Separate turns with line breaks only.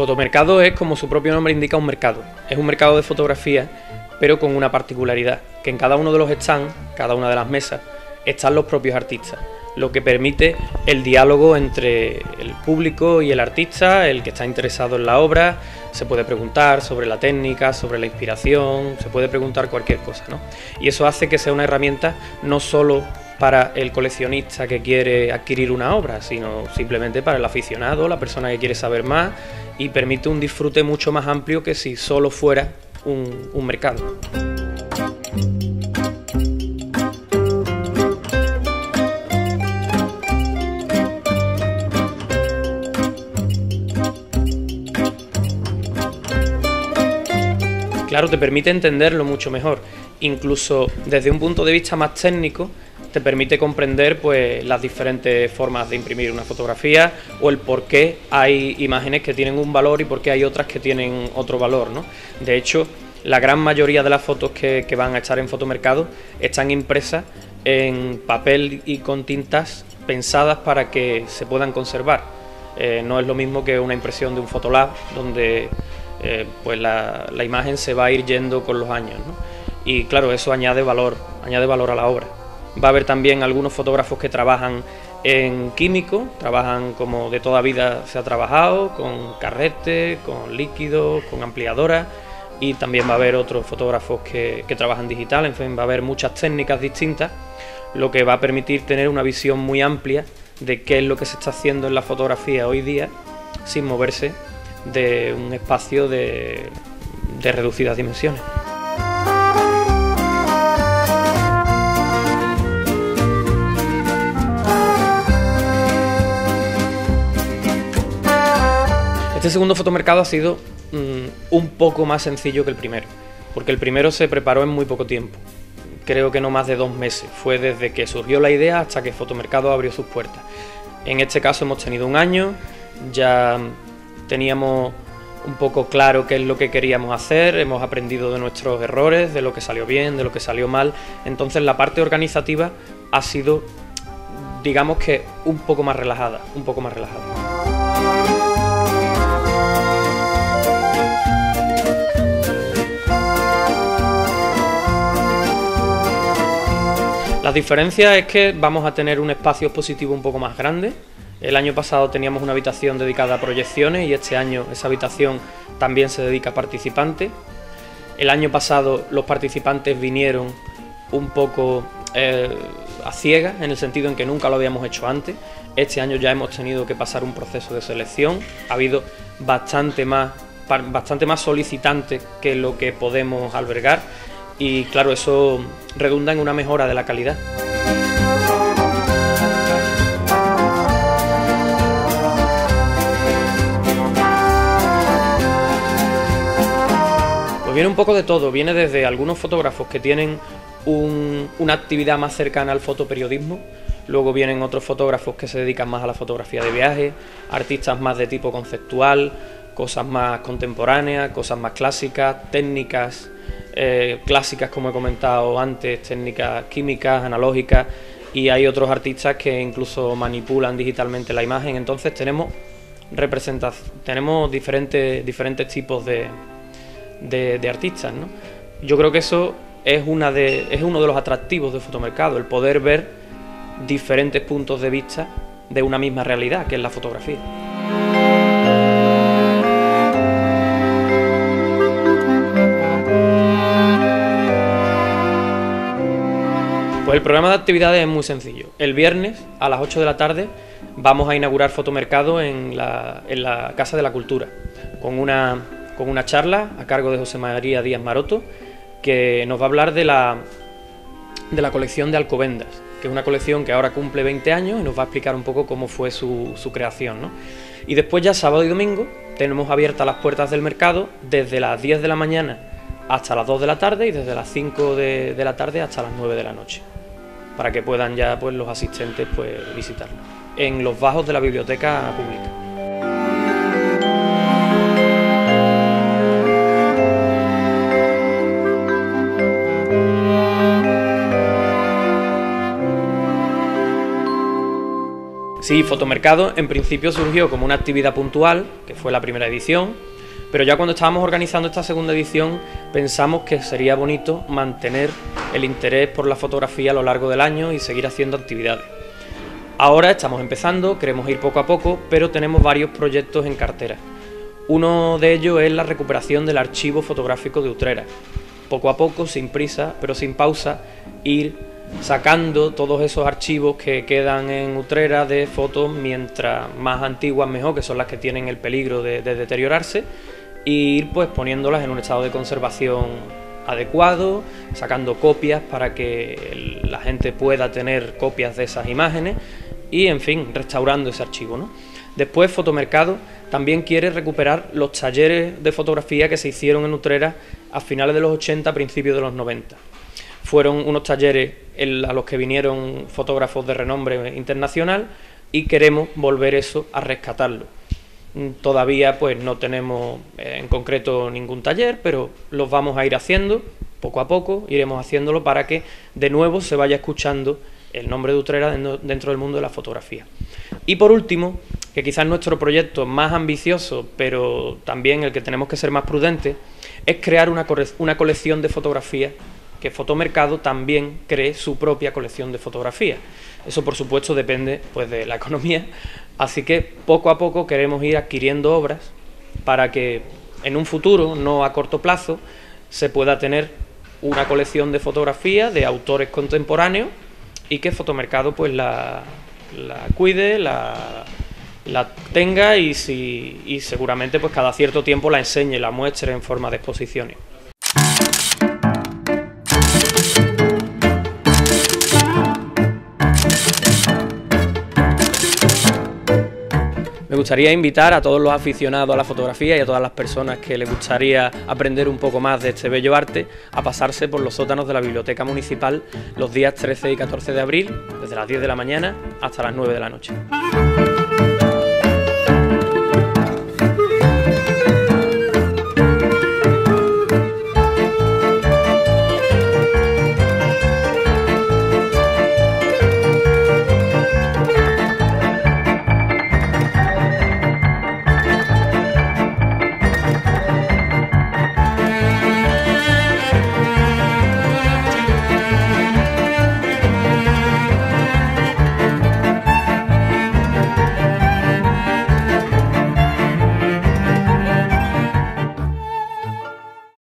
Fotomercado es, como su propio nombre indica, un mercado. Es un mercado de fotografía, pero con una particularidad, que en cada uno de los stands, cada una de las mesas, están los propios artistas, lo que permite el diálogo entre el público y el artista, el que está interesado en la obra. Se puede preguntar sobre la técnica, sobre la inspiración, se puede preguntar cualquier cosa, ¿no? Y eso hace que sea una herramienta no solo para el coleccionista que quiere adquirir una obra, sino simplemente para el aficionado, la persona que quiere saber más, y permite un disfrute mucho más amplio que si solo fuera un mercado. Claro, te permite entenderlo mucho mejor, incluso desde un punto de vista más técnico, te permite comprender pues las diferentes formas de imprimir una fotografía o el por qué hay imágenes que tienen un valor y por qué hay otras que tienen otro valor, ¿no? De hecho, la gran mayoría de las fotos que van a estar en Fotomercado están impresas en papel y con tintas pensadas para que se puedan conservar. No es lo mismo que una impresión de un Fotolab, donde pues la imagen se va a ir yendo con los años, ¿no? Y claro, eso añade valor a la obra. Va a haber también algunos fotógrafos que trabajan en químico, trabajan como de toda vida se ha trabajado, con carrete, con líquidos, con ampliadoras, y también va a haber otros fotógrafos que trabajan digital. En fin, va a haber muchas técnicas distintas, lo que va a permitir tener una visión muy amplia de qué es lo que se está haciendo en la fotografía hoy día, sin moverse de un espacio de reducidas dimensiones. Este segundo fotomercado ha sido un poco más sencillo que el primero, porque el primero se preparó en muy poco tiempo, creo que no más de 2 meses, fue desde que surgió la idea hasta que Fotomercado abrió sus puertas. En este caso hemos tenido 1 año, ya teníamos un poco claro qué es lo que queríamos hacer, hemos aprendido de nuestros errores, de lo que salió bien, de lo que salió mal, entonces la parte organizativa ha sido, digamos que, un poco más relajada. La diferencia es que vamos a tener un espacio expositivo un poco más grande. El año pasado teníamos una habitación dedicada a proyecciones y este año esa habitación también se dedica a participantes. El año pasado los participantes vinieron un poco a ciegas, en el sentido en que nunca lo habíamos hecho antes. Este año ya hemos tenido que pasar un proceso de selección, ha habido bastante más solicitantes que lo que podemos albergar y claro, eso redunda en una mejora de la calidad. Pues viene un poco de todo, viene desde algunos fotógrafos que tienen una actividad más cercana al fotoperiodismo, luego vienen otros fotógrafos que se dedican más a la fotografía de viaje, artistas más de tipo conceptual, cosas más contemporáneas, cosas más clásicas, técnicas clásicas como he comentado antes, técnicas químicas, analógicas, y hay otros artistas que incluso manipulan digitalmente la imagen. Entonces tenemos diferentes tipos de artistas, ¿no? Yo creo que eso es uno de los atractivos de Fotomercado, el poder ver diferentes puntos de vista de una misma realidad, que es la fotografía. Pues el programa de actividades es muy sencillo. El viernes a las 8 de la tarde vamos a inaugurar Fotomercado en la Casa de la Cultura, con una charla a cargo de José María Díaz Maroto, que nos va a hablar de la colección de Alcobendas, que es una colección que ahora cumple 20 años y nos va a explicar un poco cómo fue su creación, ¿no? Y después ya sábado y domingo tenemos abiertas las puertas del mercado desde las 10 de la mañana hasta las 2 de la tarde y desde las 5 de la tarde hasta las 9 de la noche, para que puedan ya pues los asistentes pues visitarlo, en los bajos de la biblioteca pública. Sí, Fotomercado en principio surgió como una actividad puntual, que fue la primera edición, pero ya cuando estábamos organizando esta segunda edición pensamos que sería bonito mantener el interés por la fotografía a lo largo del año y seguir haciendo actividades. Ahora estamos empezando, queremos ir poco a poco, pero tenemos varios proyectos en cartera. Uno de ellos es la recuperación del archivo fotográfico de Utrera. Poco a poco, sin prisa, pero sin pausa, ir sacando todos esos archivos que quedan en Utrera de fotos, mientras más antiguas mejor, que son las que tienen el peligro de deteriorarse, e ir pues poniéndolas en un estado de conservación adecuado, sacando copias para que la gente pueda tener copias de esas imágenes y, en fin, restaurando ese archivo, ¿no? Después, Fotomercado también quiere recuperar los talleres de fotografía que se hicieron en Utrera a finales de los 80, principios de los 90. Fueron unos talleres a los que vinieron fotógrafos de renombre internacional y queremos volver eso a rescatarlo. Todavía pues no tenemos en concreto ningún taller, pero los vamos a ir haciendo poco a poco, iremos haciéndolo para que de nuevo se vaya escuchando el nombre de Utrera dentro del mundo de la fotografía. Y por último, que quizás nuestro proyecto más ambicioso, pero también el que tenemos que ser más prudentes, es crear una colección de fotografías, que Fotomercado también cree su propia colección de fotografías. Eso, por supuesto, depende pues de la economía, así que poco a poco queremos ir adquiriendo obras para que en un futuro, no a corto plazo, se pueda tener una colección de fotografías de autores contemporáneos y que Fotomercado pues la cuide, la tenga y seguramente pues cada cierto tiempo la enseñe, la muestre en forma de exposiciones. Me gustaría invitar a todos los aficionados a la fotografía y a todas las personas que les gustaría aprender un poco más de este bello arte a pasarse por los sótanos de la Biblioteca Municipal los días 13 y 14 de abril, desde las 10 de la mañana hasta las 9 de la noche.